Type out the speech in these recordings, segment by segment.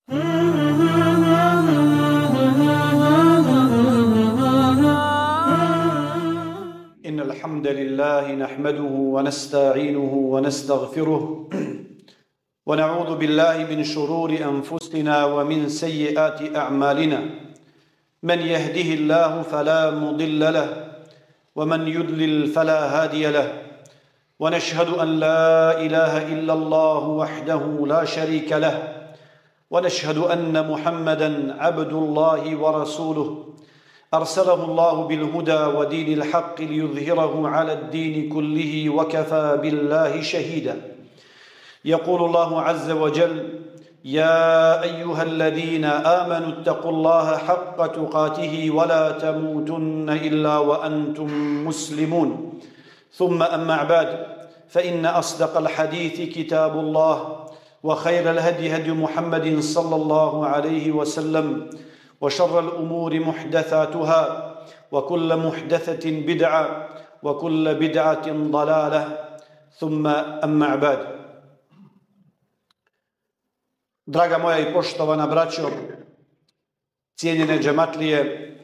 إن الحمد لله نحمده ونستعينه ونستغفره ونعوذ بالله من شرور أنفسنا ومن سيئات أعمالنا من يهده الله فلا مضل له ومن يضلل فلا هادي له ونشهد أن لا إله إلا الله وحده لا شريك له ونشهد أن محمدًا عبد الله ورسوله أرسله الله بالهدى ودين الحق ليظهره على الدين كله وكفى بالله شهيدا. يقول الله عز وجل: يا أيها الذين آمنوا اتقوا الله حق تقاته ولا تموتن إلا وأنتم مسلمون. ثم أما بعد، فإن أصدق الحديث كتاب الله، وخير الهدي هدي محمد صلى الله عليه وسلم، وشر الأمور محدثاتها، وكل محدثة بدعة، وكل بدعة ضلالة. ثم أما بعد. Draga moja i poštovana braćo, cijenjene džematlije,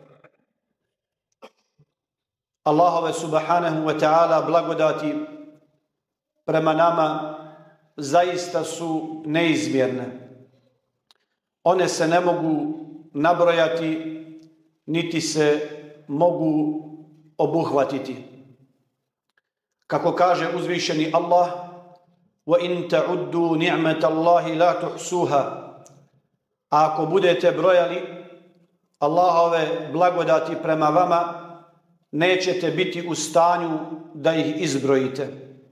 Allahove subhanahu wa ta'ala blagodati prema nama zaista su neizmjerne. One se ne mogu nabrojati, niti se mogu obuhvatiti. Kako kaže uzvišeni Allah: وَإِن تَعُدُّوا نِعْمَةَ اللَّهِ لَا تُحْصُوهَا. A ako budete brojali Allahove blagodati prema vama, nećete biti u stanju da ih izbrojite.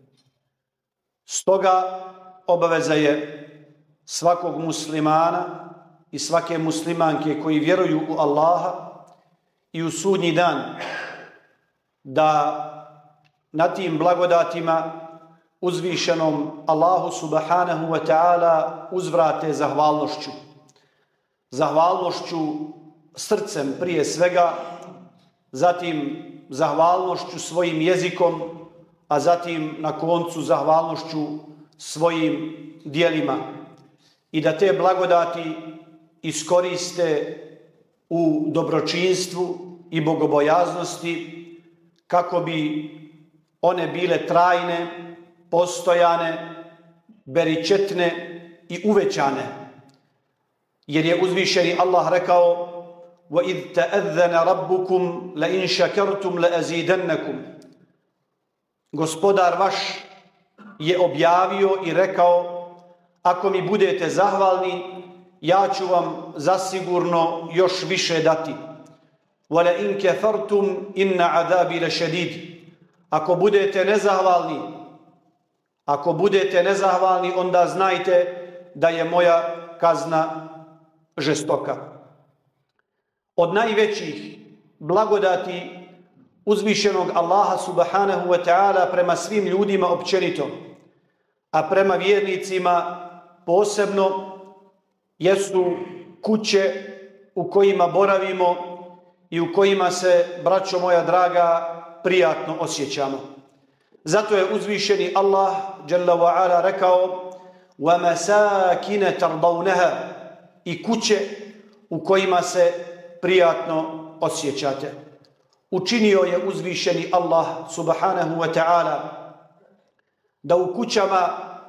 Stoga obaveza je svakog muslimana i svake muslimanke koji vjeruju u Allaha i u sudnji dan da na tim blagodatima uzvišenom Allahu subhanahu wa ta'ala uzvrate zahvalnošću. Zahvalnošću srcem prije svega, zatim zahvalnošću svojim jezikom, a zatim na koncu zahvalnošću svojim djelima. I da te blagodati iskoriste u dobročinstvu i bogobojaznosti kako bi one bile trajne, postojane, beričetne i uvećane. Jer je uzvišeni Allah rekao: وَإِذْ تَأَذَّنَ رَبُّكُمْ لَإِنْ شَكَرْتُمْ لَأَزِيدَنَّكُمْ. Gospodar vaš je objavio i rekao: ako mi budete zahvalni, ja ću vam zasigurno još više dati. وَلَئِنْ كَفَرْتُمْ إِنَّ عَذَابِي لَشَدِيدٌ. Ako budete nezahvalni, onda znajte da je moja kazna žestoka. Od najvećih blagodati uzvišenog Allaha subhanahu wa ta'ala prema svim ljudima općenito, a prema vjernicima posebno, jesu kuće u kojima boravimo i u kojima se, braćo moja draga, prijatno osjećamo. Zato je uzvišeni Allah dželle ve ala rekao: وَمَسَاكِنَ تَرْضَوْنَهَا. I kuće u kojima se prijatno osjećate. Učinio je uzvišeni Allah subhanahu wa ta'ala da u kućama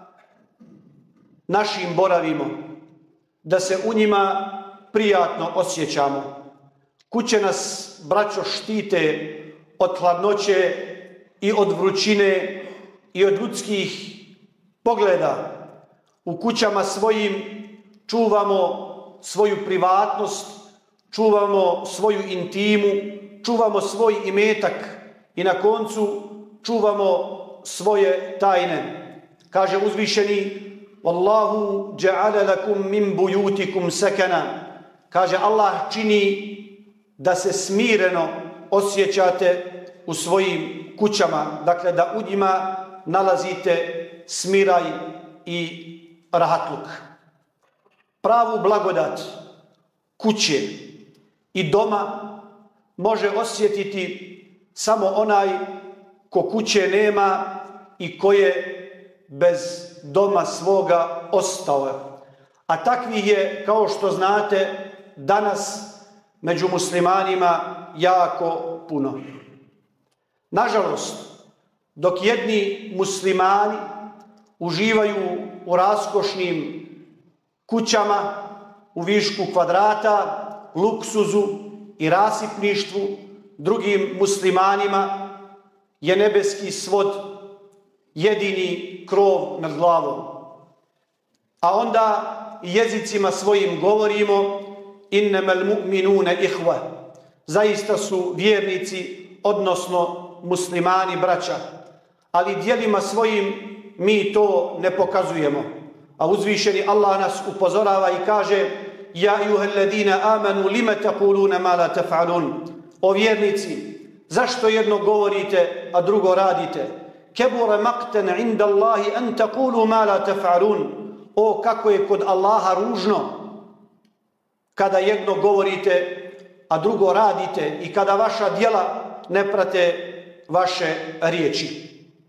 našim boravimo, da se u njima prijatno osjećamo. Kuće nas, braćo, štite od hladnoće i od vrućine i od ljudskih pogleda. U kućama svojim čuvamo svoju privatnost, čuvamo svoju intimu, čuvamo svoj imetak i na koncu čuvamo svoje tajne. Kaže uzvišeni: Wallahu ja'ala lakum min buyutikum sakana. Kaže Allah čini da se smireno osjećate u svojim kućama, dakle da u njima nalazite smiraj i rahatluk. Pravu blagodat kuće i doma može osjetiti samo onaj ko kuće nema i ko je bez doma svoga ostao. A takvih je, kao što znate, danas među muslimanima jako puno. Nažalost, dok jedni muslimani uživaju u raskošnim kućama, u višku kvadrata, luksuzu i rasipništvu, drugim muslimanima je nebeski svod jedini krov nad glavom. A onda jezicima svojim govorimo innamal mu'minune ihva. Zaista su vjernici, odnosno muslimani braća. Ali djelima svojim mi to ne pokazujemo. A uzvišeni Allah nas upozorava i kaže: Ja ejuhalladina amanu lima taquluna ma la taf'alun. O vjernici, zašto jedno govorite, a drugo radite? Kebura maqtan inda Allahi an taqulu ma la taf'alun. O, kako je kod Allaha ružno kada jedno govorite, a drugo radite, i kada vaša djela ne prate vaše riječi.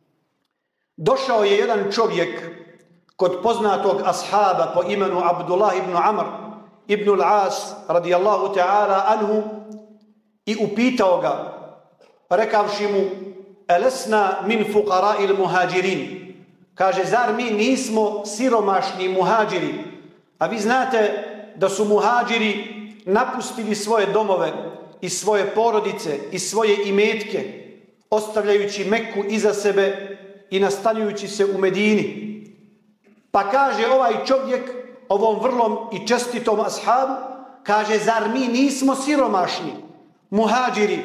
Došao je jedan čovjek kod poznatog ashaba po imenu Abdullah ibn Amr ibn al-As radijallahu ta'ala anhu i upitao ga, rekavši mu: Elesna min fuqara'il muhađirin. Kaže, zar mi nismo siromašni muhađiri? A vi znate da su muhađiri napustili svoje domove i svoje porodice i svoje imetke, ostavljajući Meku iza sebe i nastanjujući se u Medini. Pa kaže ovaj čovjek ovom vrlom i čestitom ashabu, kaže, zar mi nismo siromašni muhađiri?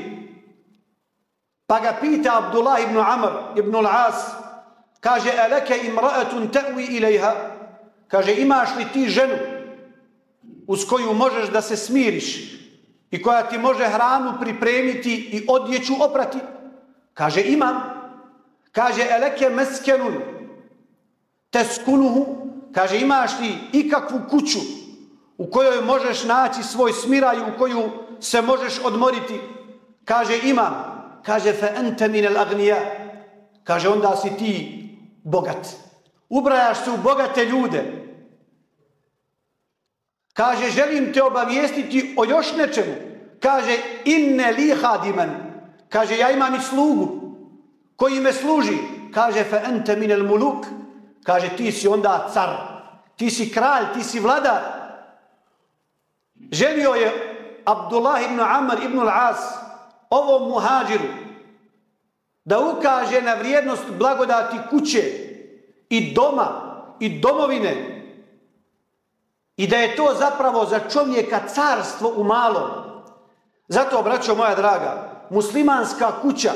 Pa ga pita Abdullah ibn Amr ibn al-As, kaže, eleke imra'atun ta'wi ilaiha. Kaže, imaš li ti ženu uz koju možeš da se smiriš i koja ti može hranu pripremiti i odjeću oprati? Kaže, imam. Kaže, eleke meskenun teskunuhu. Kaže, imaš li ikakvu kuću u kojoj možeš naći svoj smiraj, u koju se možeš odmoriti? Kaže, imam. Kaže, fe ente minel agnija. Kaže, onda si ti bogat. Ubrajaš se u bogate ljude. Kaže, želim te obavijestiti o još nečemu. Kaže, inne li hadiman. Kaže, ja imam i slugu koji me služi. Kaže, fe ente minel muluk. Kaže, ti si onda car. Ti si kralj, ti si vladar. Želio je Abdullah ibn Amr ibn al-As ovom muhađiru da ukaže na vrijednost blagodati kuće i doma i domovine i da je to zapravo za čovjeka carstvo u malom. Zato, braćo moja draga, muslimanska kuća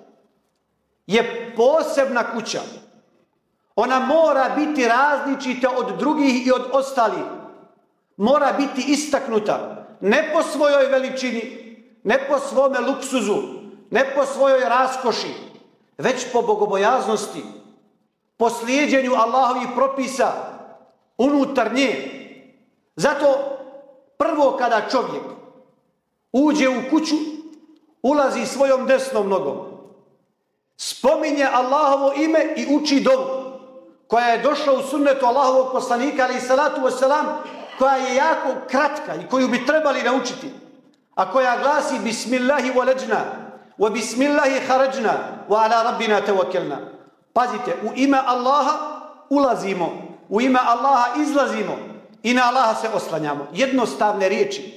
je posebna kuća. Ona mora biti različita od drugih i od ostalih. Mora biti istaknuta, ne po svojoj veličini, ne po svome luksuzu, ne po svojoj raskoši, već po bogobojaznosti, po slijeđenju Allahovih propisa unutar nje. Zato prvo kada čovjek uđe u kuću, ulazi svojom desnom nogom, spominje Allahovo ime i uči dovu koja je došla u sunnetu Allahovog poslanika alejhi salatu vesselam, koja je jako kratka i koju bi trebali naučiti, a koja glasi: Bismillahi walajna wa bismillahi kharajna wa ala rabbina tawakkalna. Pazite, u ime Allaha ulazimo, u ime Allaha izlazimo i na Allaha se oslanjamo. Jednostavne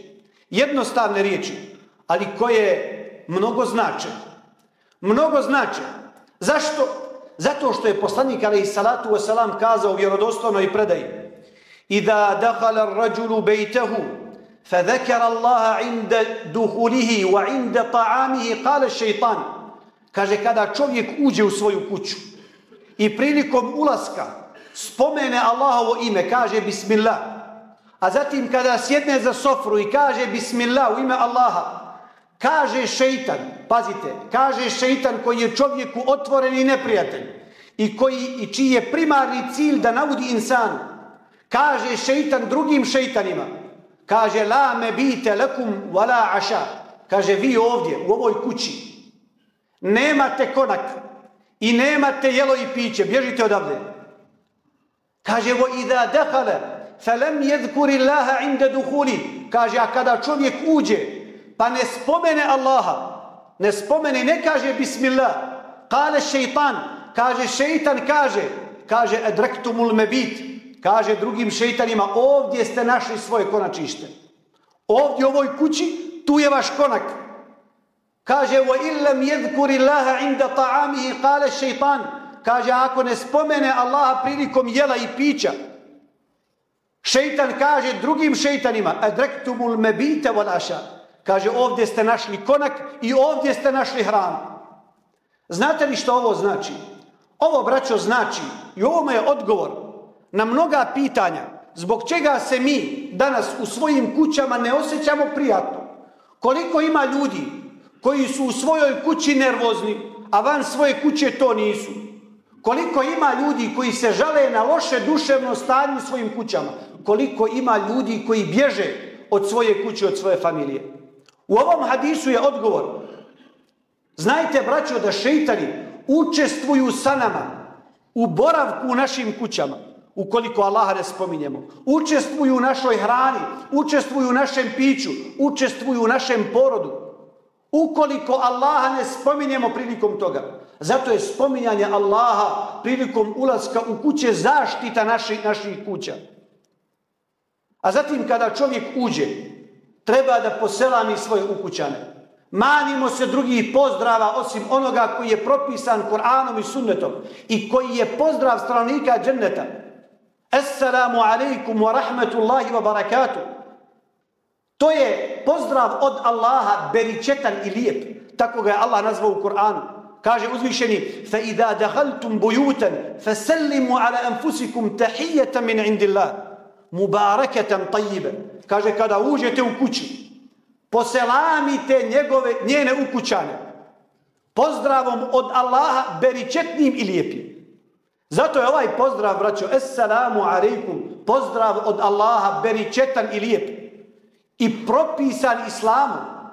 riječi, ali koje mnogo znače. Mnogo znače. Zašto? Zato što je poslanik alejhi salatu vesselam kazao u vjerodostojnoj predaji: Iza dakhala ar-rajulu baytahu فذكر الله عند دخوله وعند طعامه قال الشيطان. Kaže, kada čovjek uđe u svoju kuću i prilikom ulaska spomene Allahovo ime, kaže bismillah, a zatim kada sjedne za sofru i kaže bismillah u ime Allaha, kaže šeitan, pazite, kaže šeitan koji je čovjeku otvoreni neprijatelj i čiji je primarni cilj da navodi insanu, kaže šeitan drugim šeitanima, kaže la me bite lekum wala aša. Kaže, vi ovdje u ovoj kući nemate konak i nemate jelo i piće, bježite odavde. Kaže, vo idha dakhala فَلَمْ يَذْكُرِ اللَّهَ عِنْدَ دُخُولِ. Kaže, a kada čovjek uđe, pa ne spomene Allaha, ne spomene, ne kaže Bismillah, kale šeitan, kaže šeitan, kaže adraktumul mebit, kaže drugim šeitanima, ovdje ste našli svoje konačište. Ovdje u ovoj kući, tu je vaš konak. Kaže, وَإِنْ لَمْ يَذْكُرِ اللَّهَ عِنْدَ طَعَامِهِ قَالَ šeitan, kaže, ako ne spomene Allaha prilikom jela i pića, šeitan kaže drugim šeitanima, adraktumul mebite wal aša, kaže, ovdje ste našli konak i ovdje ste našli hranu. Znate li što ovo znači? Ovo, braćo, znači, i ovo je odgovor na mnoga pitanja, zbog čega se mi danas u svojim kućama ne osjećamo prijatno. Koliko ima ljudi koji su u svojoj kući nervozni, a van svoje kuće to nisu. Koliko ima ljudi koji se žale na loše duševno stanje u svojim kućama. Koliko ima ljudi koji bježe od svoje kuće, od svoje familije. U ovom hadisu je odgovor. Znajte, braćo, da šeitani učestvuju sa nama u boravku u našim kućama, ukoliko Allaha ne spominjemo. Učestvuju u našoj hrani, učestvuju u našem piću, učestvuju u našem porodu. Ukoliko Allaha ne spominjemo prilikom toga. Zato je spominjanje Allaha prilikom ulaska u kuće zaštita naših kuća. A zatim kada čovjek uđe, treba da poselami svoje ukućane. Manimo se drugih pozdrava osim onoga koji je propisan Kur'anom i sunnetom i koji je pozdrav stanovnika dženneta. Assalamu alaikum wa rahmatullahi wa barakatuh. To je pozdrav od Allaha, beričetan i lijep. Tako ga je Allah nazvao u Kur'anu. Kaže uzvišeni: فَإِذَا دَخَلْتُمْ بُيُوتًا فَسَلِّمُوا عَلَى أَنفُسِكُمْ تَحِيَّةً مِنْ عِنْدِ اللَّهِ مُبَارَكَةً طَيِّبًا. Kaže, kada uđete u kući, poselamite njene ukućane pozdravom od Allaha, beričetnim i lijepim. Zato je ovaj pozdrav, braćo, Assalamu alaikum, pozdrav od Allaha, beričetan i lijep i propisan islamom.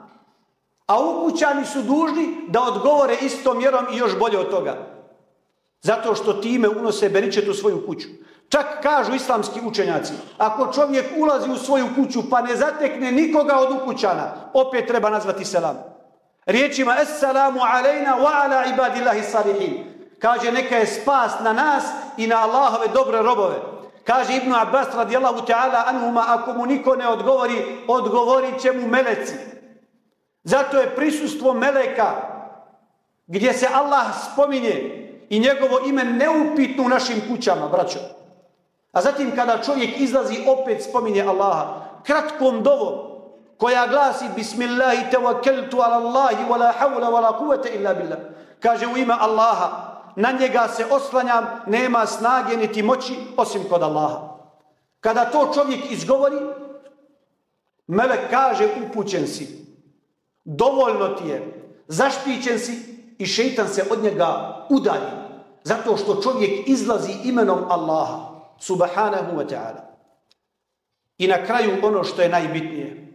A ukućani su dužni da odgovore istom mjerom i još bolje od toga. Zato što time unose beričet u svoju kuću. Čak kažu islamski učenjaci, ako čovjek ulazi u svoju kuću pa ne zatekne nikoga od ukućana, opet treba nazvati selam. Riječima Assalamu alejna wa ala ibadillahi salihin. Kaže, neka je spas na nas i na Allahove dobre robove. Kaže Ibn Abbas radijallahu ta'ala anhuma, ako mu niko ne odgovori, odgovorit će mu meleci. Zato je prisustvo meleka gdje se Allah spominje i njegovo ime neupitno u našim kućama, braćo. A zatim kada čovjek izlazi, opet spominje Allaha kratkom dovom koja glasi Bismillahi tawakkaltu ala Allahi wa la hawla wa la quwwata illa billah. Kaže, u ime Allaha, na njega se oslanjam, nema snage niti moći osim kod Allaha. Kada to čovjek izgovori, melek kaže, upućen si, dovoljno ti je, zaštićen si, i šeitan se od njega udalji. Zato što čovjek izlazi imenom Allaha subhanahu wa ta'ala. I na kraju ono što je najbitnije.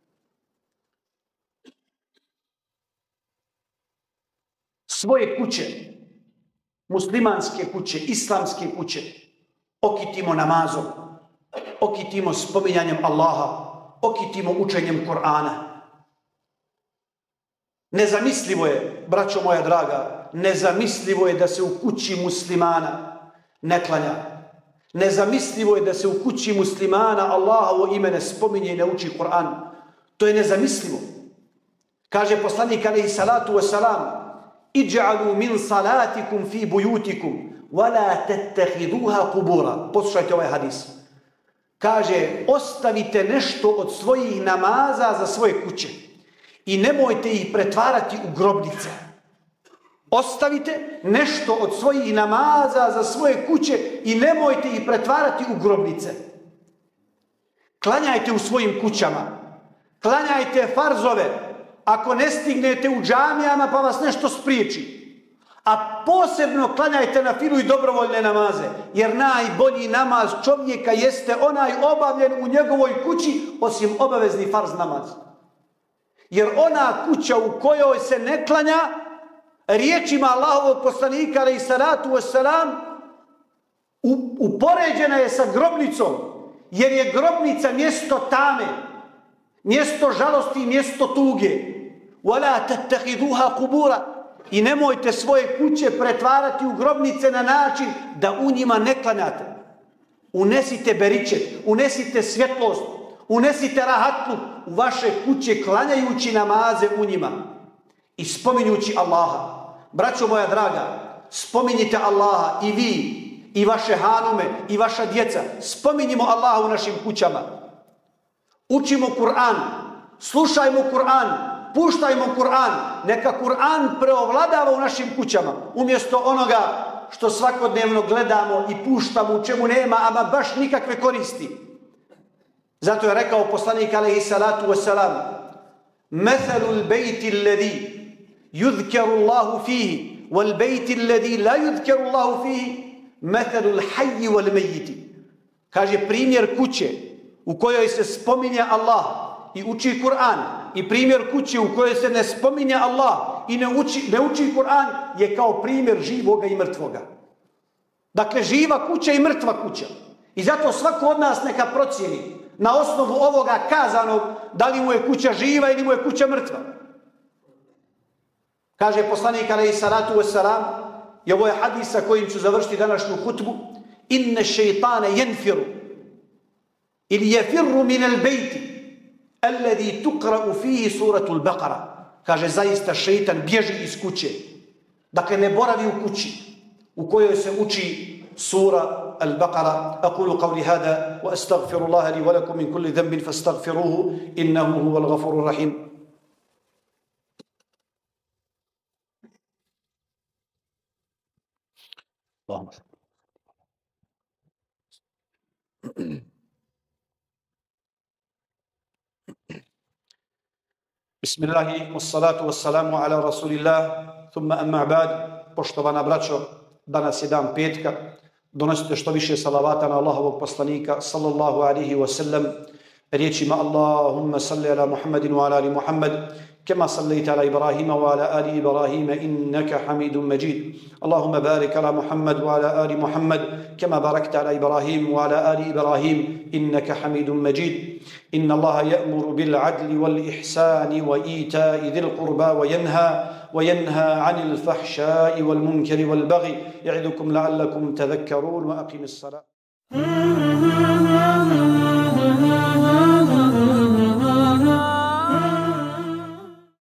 Svoje kuće, muslimanske kuće, islamske kuće, okitimo namazom, okitimo spominjanjem Allaha, okitimo učenjem Kur'ana. Nezamislivo je, braćo moja draga, nezamislivo je da se u kući muslimana ne klanja. Nezamislivo je da se u kući muslimana Allahovo ime ne spominje i ne uči Kur'an. To je nezamislivo. Kaže poslanik alejhi salatu vesselam: Iđ'alu min salatikum fi bujutikum wa la tattakhiduha qubura. Poslušajte ovaj hadis. Kaže, ostavite nešto od svojih namaza za svoje kuće i nemojte ih pretvarati u grobnice. Ostavite nešto od svojih namaza za svoje kuće i nemojte ih pretvarati u grobnice. Klanjajte u svojim kućama. Klanjajte farzove. Ako ne stignete u džamijama pa vas nešto spriječi. A posebno klanjajte na filu i dobrovoljne namaze. Jer najbolji namaz čovjeka jeste onaj obavljen u njegovoj kući, osim obavezni farz namaz. Jer ona kuća u kojoj se ne klanja, riječima Allahovog poslanika alejhi salatu vesselam, upoređena je sa grobnicom. jer je grobnica mjesto tame, mjesto žalosti, mjesto tuge. وَلَا تَتَّخِذُوهَا قُبُورًا I nemojte svoje kuće pretvarati u grobnice na način da u njima ne klanjate. Unesite beričet, unesite svjetlost, unesite rahatlu u vaše kuće klanjajući namaze u njima i spominjući Allaha. Braćo moja draga, spominjite Allaha i vi, i vaše hanume, i vaša djeca. Spominjimo Allaha u našim kućama. Učimo Kur'an, slušajmo Kur'an, puštajmo Kur'an. Neka Kur'an preovladava u našim kućama, umjesto onoga što svakodnevno gledamo i puštamo, u čemu nema ama baš nikakve koristi. Zato je rekao poslanik alejhi salatu vesselam: "Mathalul beyti alladhi yuzkaru Allahu fihi wal beyti alladhi la yuzkaru Allahu fihi mathalul hayy wal mayyit." Kaže, primjer kuće u kojoj se spominje Allah i uči Kur'an i primjer kuće u kojoj se ne spominje Allah i ne uči Kur'an je kao primjer živoga i mrtvoga. Dakle, živa kuća i mrtva kuća. I zato svako od nas neka procijeni na osnovu ovoga kazanog da li mu je kuća živa ili mu je kuća mrtva. Kaže poslanik alejhi salatu vesselam, i ovo je hadis sa kojim ću završiti današnju hutbu: "Inne šejtane jenfiru ili jefirru min al bejti alladhi tuqra'u fihi suratul Baqara." Kaže, zaista šejtan bježi iz kuće. Dakle, ne boravi u kući u kojoj se uči sura Al-Baqara. Aqulu qawli hada wa astaghfirullaha li wa lakum min kulli dhanbin fastaghfiruhu innahu huwal ghafurur rahim. Allahumma Bismillahi wassalatu wassalamu ala rasulillah thumma amma ba'd. Poštovana braćo, danas je dan petka. Donosite što više salavata na Allahovog poslanika sallallahu alaihi wa sallam riječima: Allahumma salli ala Muhammadin wa ala ali Muhammad kama sallaita ala Ibrahima wa ala ali Ibrahima innaka hamidun majid. Allahumma barik ala Muhammad wa ala ali Muhammad kama barakta ala Ibrahim wa ala ali Ibrahim innaka hamidun majid. Inna Allaha ya'muru bil adli wal ihsani wa ita'i dhil qurba wa yanha 'anil fahsha'i wal munkari wal baghi ya'idukum la'allakum tadhakkarun wa aqimis salat.